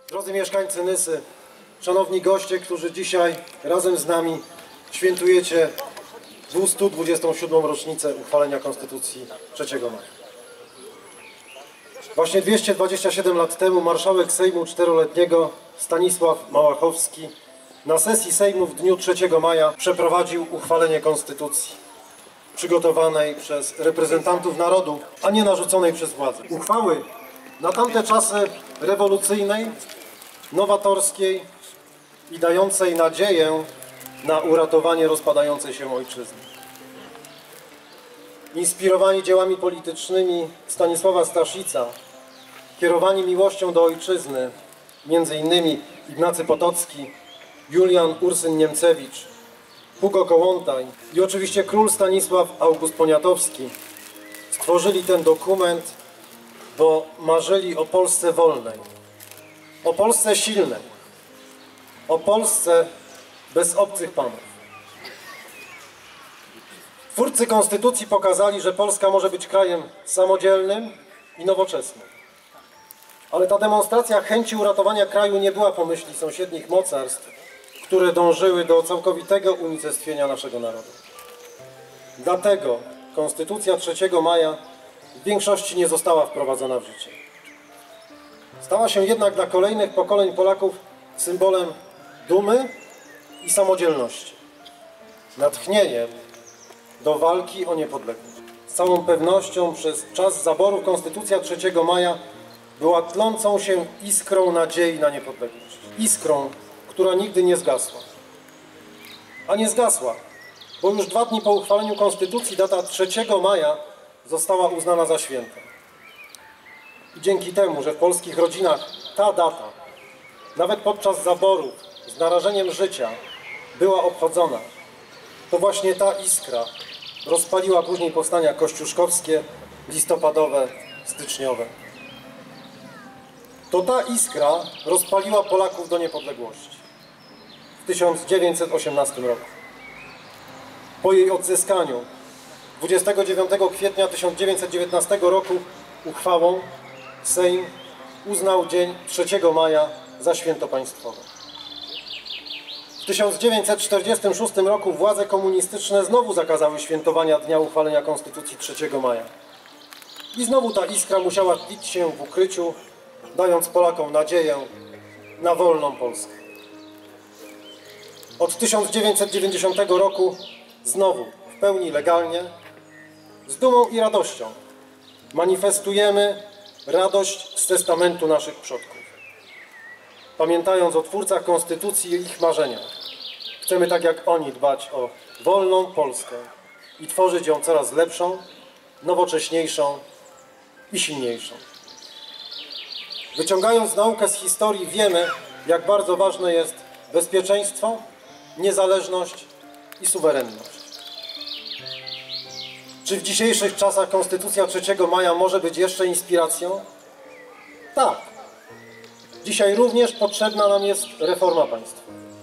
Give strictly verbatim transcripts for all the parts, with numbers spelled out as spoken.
Drodzy mieszkańcy Nysy, szanowni goście, którzy dzisiaj razem z nami świętujecie dwieście dwudziestą siódmą rocznicę uchwalenia Konstytucji trzeciego maja. Właśnie dwieście dwadzieścia siedem lat temu marszałek Sejmu czteroletniego Stanisław Małachowski na sesji Sejmu w dniu trzeciego maja przeprowadził uchwalenie Konstytucji przygotowanej przez reprezentantów narodu, a nie narzuconej przez władzę. Uchwały na tamte czasy rewolucyjnej, nowatorskiej i dającej nadzieję na uratowanie rozpadającej się ojczyzny. Inspirowani dziełami politycznymi Stanisława Staszica, kierowani miłością do ojczyzny, między innymi Ignacy Potocki, Julian Ursyn-Niemcewicz, Hugo Kołłątaj i oczywiście król Stanisław August Poniatowski stworzyli ten dokument, bo marzyli o Polsce wolnej, o Polsce silnej, o Polsce bez obcych panów. Twórcy Konstytucji pokazali, że Polska może być krajem samodzielnym i nowoczesnym. Ale ta demonstracja chęci uratowania kraju nie była pomyśli sąsiednich mocarstw, które dążyły do całkowitego unicestwienia naszego narodu. Dlatego Konstytucja trzeciego maja w większości nie została wprowadzona w życie. Stała się jednak dla kolejnych pokoleń Polaków symbolem dumy i samodzielności, natchnieniem do walki o niepodległość. Z całą pewnością przez czas zaborów Konstytucja trzeciego maja była tlącą się iskrą nadziei na niepodległość. Iskrą, która nigdy nie zgasła. A nie zgasła, bo już dwa dni po uchwaleniu Konstytucji data trzeciego maja została uznana za święto. I dzięki temu, że w polskich rodzinach ta data, nawet podczas zaborów, z narażeniem życia, była obchodzona, to właśnie ta iskra rozpaliła później powstania kościuszkowskie, listopadowe, styczniowe. To ta iskra rozpaliła Polaków do niepodległości w tysiąc dziewięćset osiemnastym roku. Po jej odzyskaniu dwudziestego dziewiątego kwietnia tysiąc dziewięćset dziewiętnastego roku uchwałą Sejm uznał dzień trzeciego maja za święto państwowe. W tysiąc dziewięćset czterdziestym szóstym roku władze komunistyczne znowu zakazały świętowania dnia uchwalenia Konstytucji trzeciego maja. I znowu ta iskra musiała tlić się w ukryciu, dając Polakom nadzieję na wolną Polskę. Od tysiąc dziewięćset dziewięćdziesiątego roku znowu w pełni legalnie, z dumą i radością manifestujemy radość z testamentu naszych przodków. Pamiętając o twórcach Konstytucji i ich marzeniach, chcemy tak jak oni dbać o wolną Polskę i tworzyć ją coraz lepszą, nowocześniejszą i silniejszą. Wyciągając naukę z historii, wiemy, jak bardzo ważne jest bezpieczeństwo, niezależność i suwerenność. Czy w dzisiejszych czasach Konstytucja trzeciego maja może być jeszcze inspiracją? Tak. Dzisiaj również potrzebna nam jest reforma państwa.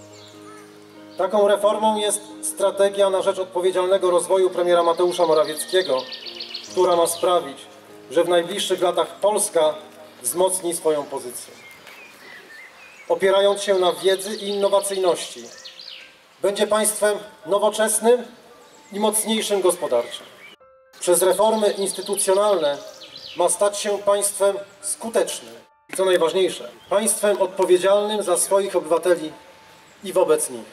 Taką reformą jest strategia na rzecz odpowiedzialnego rozwoju premiera Mateusza Morawieckiego, która ma sprawić, że w najbliższych latach Polska wzmocni swoją pozycję. Opierając się na wiedzy i innowacyjności, będzie państwem nowoczesnym i mocniejszym gospodarczo. Przez reformy instytucjonalne ma stać się państwem skutecznym i co najważniejsze, państwem odpowiedzialnym za swoich obywateli i wobec nich.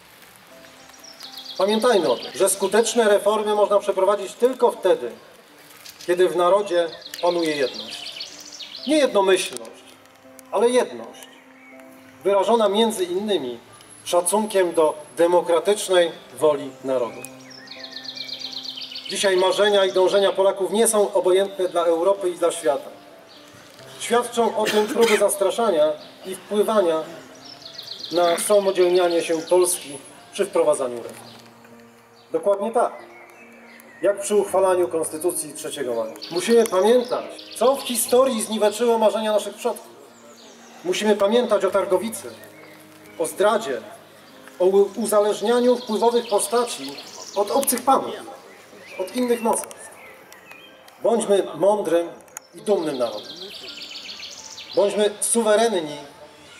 Pamiętajmy o tym, że skuteczne reformy można przeprowadzić tylko wtedy, kiedy w narodzie panuje jedność. Nie jednomyślność, ale jedność, wyrażona między innymi szacunkiem do demokratycznej woli narodu. Dzisiaj marzenia i dążenia Polaków nie są obojętne dla Europy i dla świata. Świadczą o tym próby zastraszania i wpływania na samodzielnianie się Polski przy wprowadzaniu reform. Dokładnie tak, jak przy uchwalaniu Konstytucji trzeciego maja. Musimy pamiętać, co w historii zniweczyło marzenia naszych przodków. Musimy pamiętać o Targowicy, o zdradzie, o uzależnianiu wpływowych postaci od obcych panów, od innych mocarstw. Bądźmy mądrym i dumnym narodem. Bądźmy suwerenni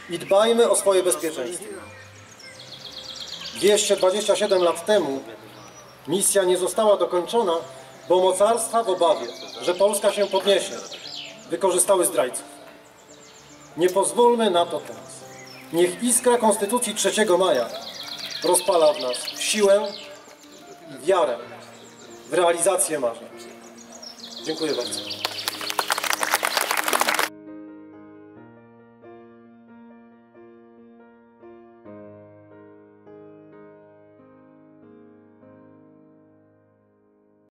i dbajmy o swoje bezpieczeństwo. dwieście dwadzieścia siedem lat temu misja nie została dokończona, bo mocarstwa w obawie, że Polska się podniesie, wykorzystały zdrajców. Nie pozwólmy na to teraz. Niech iskra Konstytucji trzeciego maja rozpala w nas siłę i wiarę w realizację marzeń. Dziękuję bardzo.